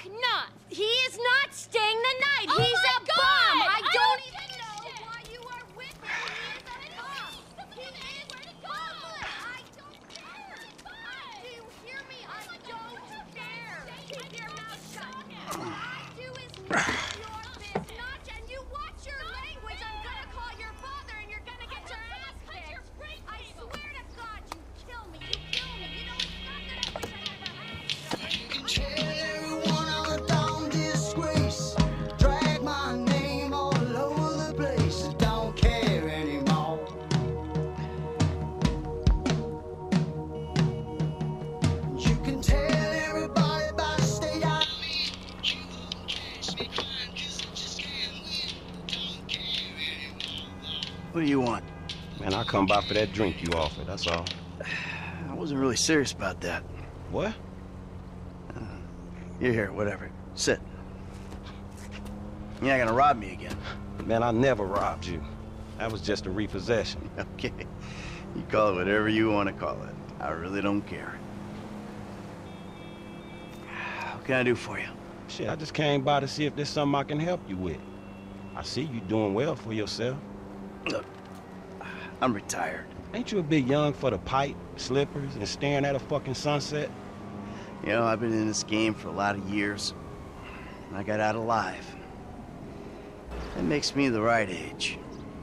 fuck not! He is not staying the night! Oh He's my a God! bum! I I don't don't even know why you are with him! He is a bum! He is a bum! I don't care! Do you hear me? I don't care! Keep your mouth shut! What I do is none of your business, and you watch your language! I'm gonna call your father, and you're gonna get your ass kicked! I swear to God, you kill me! You kill me! You know, it's not that I wish I never had you! You can tell everyone I'm a down disgrace. Drag my name all over the place. I don't care anymore. You can tell everybody about the state I live. You won't catch me crying 'cause I just can't win. Don't care anymore. What do you want? Man, I come by for that drink you offered, that's all. I wasn't really serious about that. What? You're here, whatever. Sit. You're not gonna rob me again. Man, I never robbed you. That was just a repossession. Okay. You call it whatever you want to call it. I really don't care. What can I do for you? Shit, I just came by to see if there's something I can help you with. I see you doing well for yourself. Look, I'm retired. Ain't you a bit young for the pipe, slippers, and staring at a fucking sunset? You know, I've been in this game for a lot of years. And I got out alive. That makes me the right age.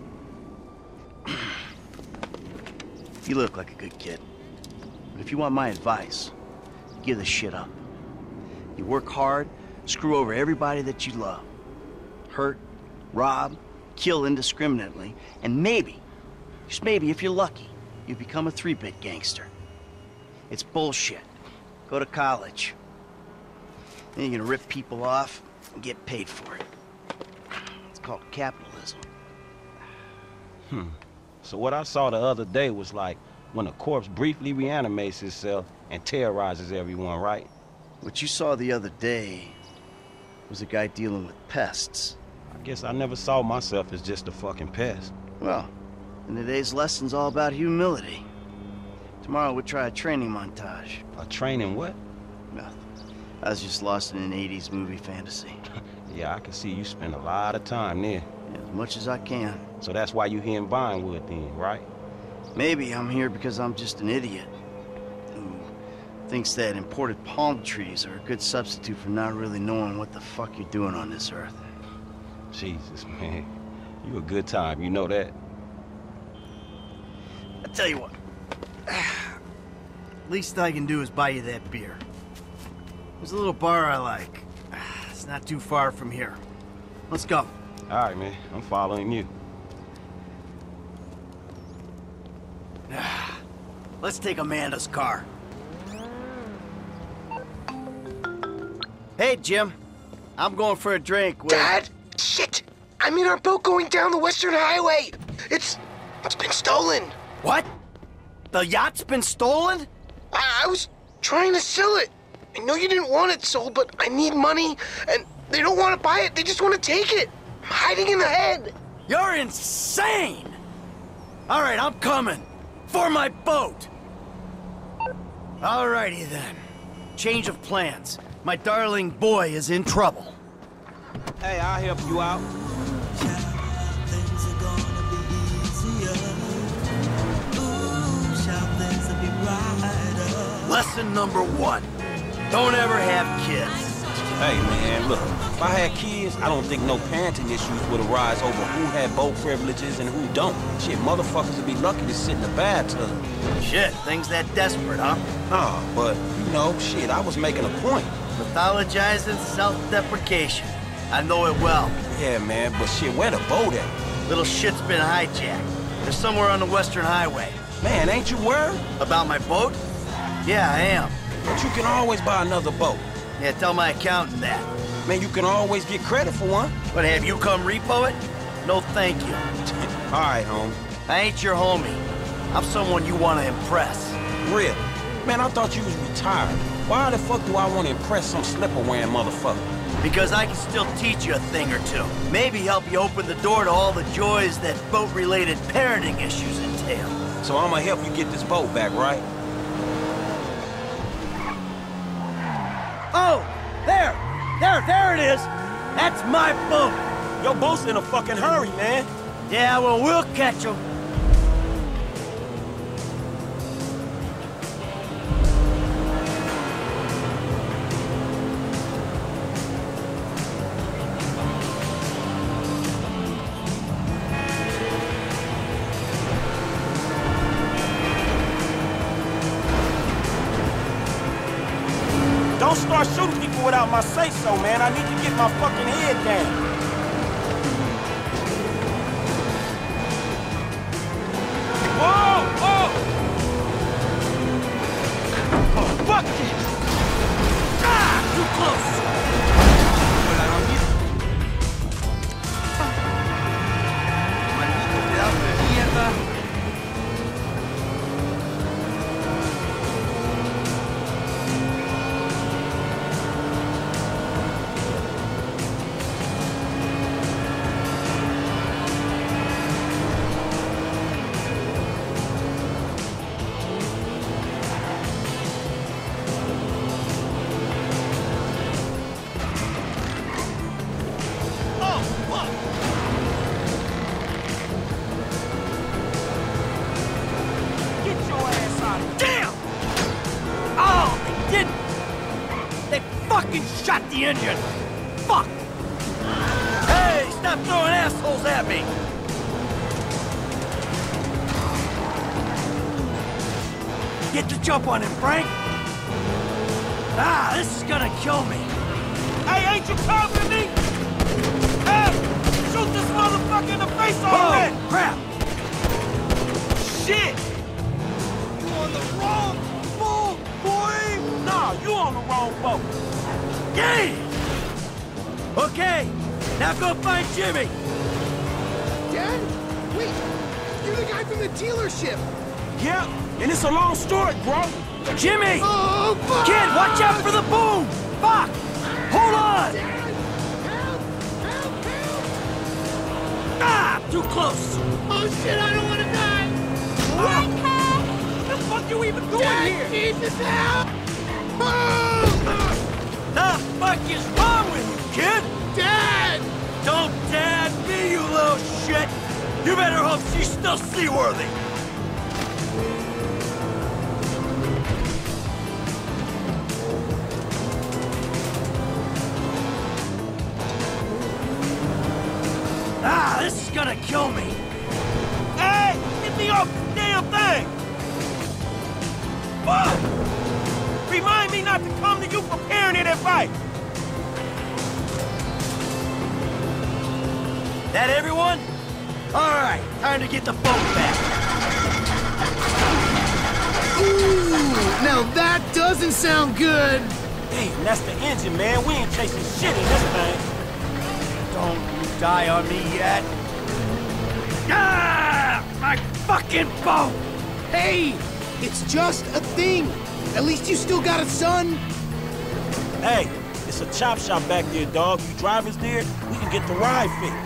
You look like a good kid. But if you want my advice, you give this shit up. You work hard, screw over everybody that you love. Hurt, rob, kill indiscriminately, and maybe, just maybe if you're lucky, you become a 3-bit gangster. It's bullshit. Go to college. Then you're gonna rip people off and get paid for it. It's called capitalism. So what I saw the other day was like when a corpse briefly reanimates itself and terrorizes everyone, right? What you saw the other day was a guy dealing with pests. I guess I never saw myself as just a fucking pest. Well, and today's lesson's all about humility. Tomorrow we'll try a training montage. A training what? Nothing. I was just lost in an 80s movie fantasy. Yeah, I can see you spend a lot of time there. As much as I can. So that's why you here in Vinewood then, right? Maybe I'm here because I'm just an idiot who thinks that imported palm trees are a good substitute for not really knowing what the fuck you're doing on this earth. Jesus, man. You a good time, you know that? I tell you what. Least I can do is buy you that beer. There's a little bar I like. It's not too far from here. Let's go. All right, man. I'm following you. Let's take Amanda's car. Hey, Jim. I'm going for a drink with... Dad! Shit! I'm in our boat going down the Western Highway! It's been stolen! What? The yacht's been stolen? I was trying to sell it. I know you didn't want it sold, but I need money, and they don't want to buy it. They just want to take it. I'm hiding in the head. You're insane! All right, I'm coming. For my boat! Alrighty then. Change of plans. My darling boy is in trouble. Hey, I'll help you out. Lesson number 1. Don't ever have kids. Hey, man, look. If I had kids, I don't think no parenting issues would arise over who had boat privileges and who don't. Shit, motherfuckers would be lucky to sit in the bathtub. Shit, things that desperate, huh? Nah, but, you know, shit, I was making a point. Mythologizing self-deprecation. I know it well. Yeah, man, but shit, where the boat at? Little shit's been hijacked. They're somewhere on the Western Highway. Man, ain't you worried? About my boat? Yeah, I am. But you can always buy another boat. Yeah, tell my accountant that. Man, you can always get credit for one. But have you come repo it? No, thank you. All right, homie. I ain't your homie. I'm someone you want to impress. Really? Man, I thought you was retired. Why the fuck do I want to impress some slipper-wearing motherfucker? Because I can still teach you a thing or two. Maybe help you open the door to all the joys that boat-related parenting issues entail. So I'm gonna help you get this boat back, right? Oh! There! There it is! That's my boat! Your boat's in a fucking hurry, man. Yeah, well, we'll catch him. Don't start shooting people without my say-so, man. I need to get my fucking head down. Whoa! Whoa! Oh, fuck this! Ah! Too close! Maldito pedazo de mierda. Shot the engine! Fuck! Hey, stop throwing assholes at me! Get the jump on him, Frank! Ah, this is gonna kill me! Hey, ain't you covering me? Hey! Shoot this motherfucker in the face already! Oh, crap! Shit! You on the wrong boat, boy! Nah, you on the wrong boat. Yay! Okay, now go find Jimmy! Dad? Wait, you're the guy from the dealership! Yeah, and it's a long story, bro. Jimmy! Oh, fuck! Kid, watch out for the boom! Fuck! Hold on! Dad! Help! Help! Help! Ah, too close! Oh shit, I don't want to die! What the fuck you even doing Dad, here? Jesus, help! Oh! The fuck is wrong with you, kid? Dad! Don't dad me, you little shit! You better hope she's still seaworthy! Ah, this is gonna kill me! Hey, get me off the damn thing! Fuck! Remind me not to come to you for parenting advice! That everyone? Alright, time to get the boat back. Ooh, now that doesn't sound good! Damn, that's the engine, man. We ain't chasing shit in this thing. Don't you die on me yet. Ah! My fucking boat! Hey! It's just a thing! At least you still got a son! Hey, it's a chop shop back there, dog. You drivers there, we can get the ride fixed.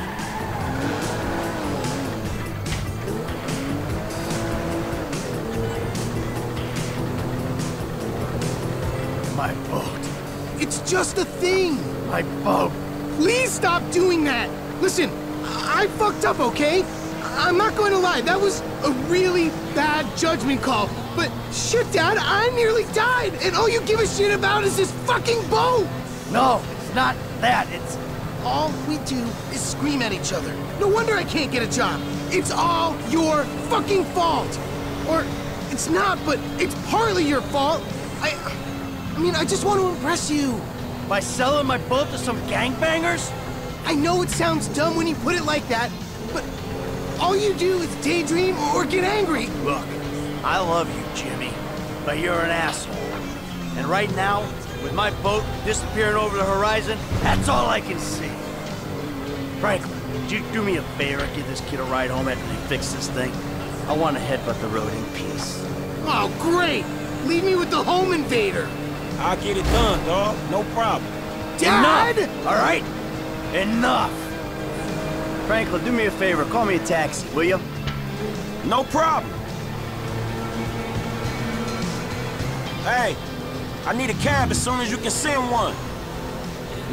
My boat. It's just a thing! My boat. Please stop doing that! Listen, I fucked up, okay? I'm not going to lie, that was a really bad judgment call. But shit, Dad, I nearly died, and all you give a shit about is this fucking boat! No, it's not that. It's... All we do is scream at each other. No wonder I can't get a job. It's all your fucking fault! Or, it's not, but it's partly your fault. I mean, I just want to impress you. By selling my boat to some gangbangers? I know it sounds dumb when you put it like that, but all you do is daydream or get angry. Look, I love you, Jimmy, but you're an asshole. And right now, with my boat disappearing over the horizon, that's all I can see. Franklin, would you do me a favor and give this kid a ride home after they fix this thing? I want to headbutt the road in peace. Oh, great! Leave me with the home invader. I'll get it done, dog. No problem. Dad! Enough, all right? Enough! Franklin, do me a favor. Call me a taxi, will you? No problem. Hey, I need a cab as soon as you can send one.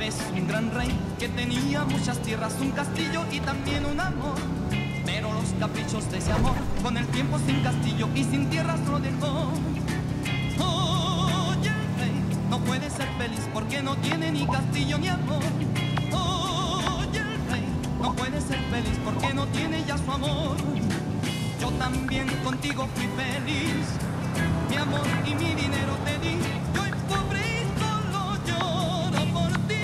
vez un gran rey que tenía muchas tierras, un castillo y también un amor. Pero los caprichos de ese amor, con el tiempo sin castillo y sin tierras lo dejó. Oye, el rey no puede ser feliz porque no tiene ni castillo ni amor. Oye, el rey no puede ser feliz porque no tiene ya su amor. Yo también contigo fui feliz, mi amor y mi dinero te di. Yo soy pobre y solo lloro por ti.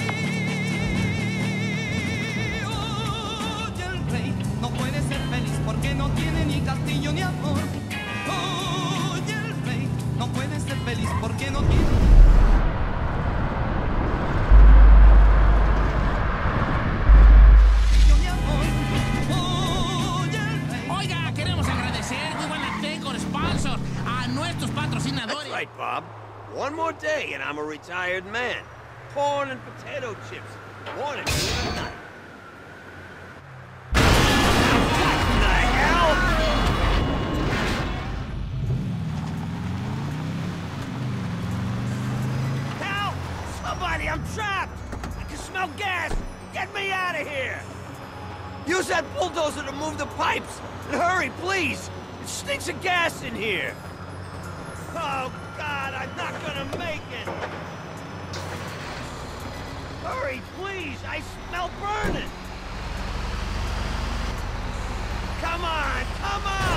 Oye, el rey no puede ser feliz porque no tiene ni castillo ni amor. Oye, el rey no puede ser feliz porque no tiene... That's right, Bob. One more day and I'm a retired man. Corn and potato chips. One and two a night. What the hell? Help! Somebody, I'm trapped! I can smell gas! Get me out of here! Use that bulldozer to move the pipes! And hurry, please! It stinks of gas in here! Oh, God, I'm not gonna make it! Hurry, please! I smell burning! Come on, come on!